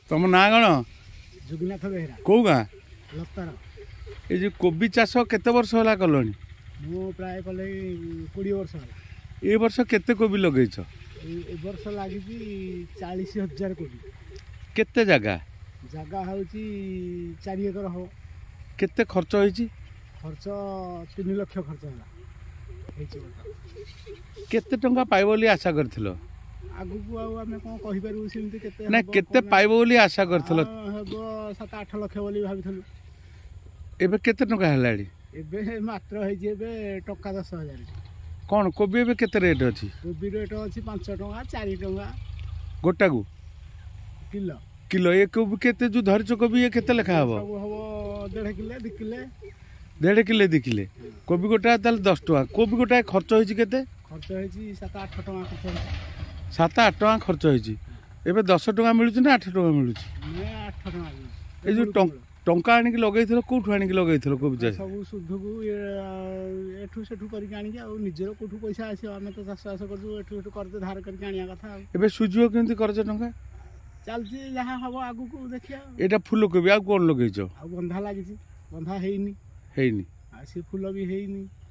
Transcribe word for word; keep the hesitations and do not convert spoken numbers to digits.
तुम ना कौन जोगीनाथ बेहरा कौ गाँ लतार ये जो कोबी चाष केते वर्ष होला कलनी मु प्राय कले कोड़े वर्ष है ए वर्ष केते कोबी लगेछ ए वर्ष लगी चालीस हजार कोबी केते जगह जगह हूँ चार एकर हम केते खर्च होईची खर्च तीन लक्ष खर्च है केते टंका पाइबो बोली आशा करथिलो आगु को आमे कोन कहि पारु सेमति केते ना केते पाइबो बोली आशा करथिलो हबो सात आठ लक्ष बोली भाबिथलु एबे केते टंका हलाडी एबे मात्र है जे एबे टका दस हजार कौन कोबी एबे केते रेट अछि कोबी रेट अछि पाँच टका चार टका गोटा को किलो किलो एक कोबी केते जो धरछ कोबी ये केते लेखा हबो सब हबो डेढ़ किलो दो किलो डेढ़ किलो दो किलो कोबी गोटा ताल दस टका कोबी गोटा खर्च होईची केते खर्च होईची सात आठ टका खर्च होईची सात आठ टका खर्च होईची एबे दस टका मिलुची ना आठ टका मिलुची मैं आठ टका ए जो टंका आनी की लगेइथिलो कोठु आनी की लगेइथिलो कोबी चाष सब शुद्ध को एठू सेठू करके आनी के आ निजरो कोठु पैसा आसी आमे तो चाष चाष करजु एठू एठू करते धार करके आनिया कथा एबे सुजियो केमति करछ टंका चलती जहाँ हम आगु को देखिया एटा फूल कोबी आ कोन लगेइछो आ बंधा लागिछि बंधा हेइनी हेइनी आ से फूल भी हेइनी